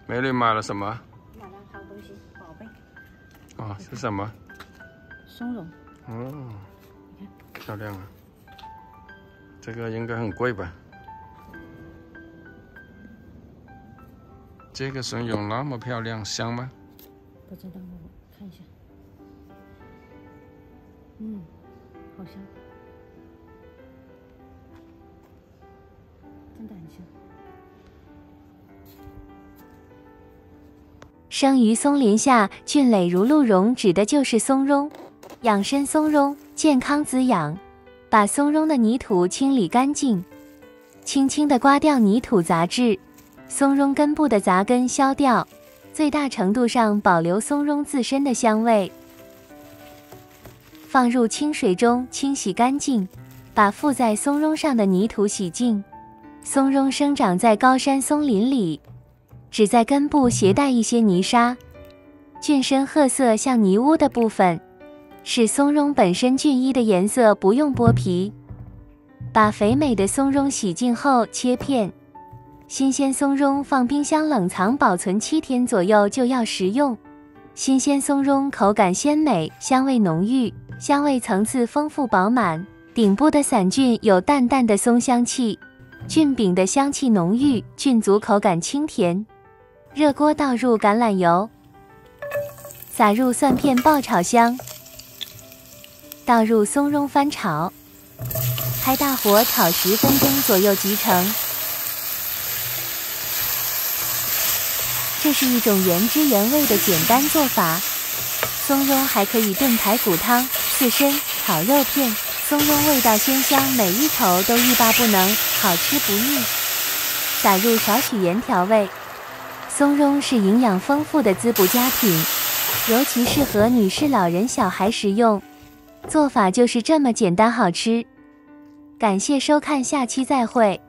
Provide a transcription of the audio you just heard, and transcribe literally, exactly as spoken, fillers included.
美女买了什么？ 买了好东西，宝贝。 哦，是什么？ 松茸。 哦，漂亮啊！这个应该很贵吧？这个松茸那么漂亮，香吗？ 不知道，我看一下。嗯，好香，真的很香。 生于松林下，俊磊如鹿茸，指的就是松茸。养生松茸，健康滋养。把松茸的泥土清理干净，轻轻地刮掉泥土杂质，松茸根部的杂根削掉，最大程度上保留松茸自身的香味。放入清水中清洗干净，把附在松茸上的泥土洗净。松茸生长在高山松林里，只在根部携带一些泥沙，菌深褐色像泥污的部分，是松茸本身菌衣的颜色，不用剥皮。把肥美的松茸洗净后切片，新鲜松茸放冰箱冷藏保存七天左右就要食用。新鲜松茸口感鲜美，香味浓郁，香味层次丰富饱满，顶部的散菌有淡淡的松香气，菌饼的香气浓郁，菌足口感清甜。热锅倒入橄榄油，撒入蒜片爆炒香，倒入松茸翻炒，开大火炒十分钟左右即成。这是一种原汁原味的简单做法。松茸还可以炖排骨汤、刺身、炒肉片，松茸味道鲜香，每一口都欲罢不能，好吃不腻。撒入少许盐调味。松茸是营养丰富的滋补佳品，尤其适合女士、老人、小孩食用。做法就是这么简单好吃。感谢收看，下期再会。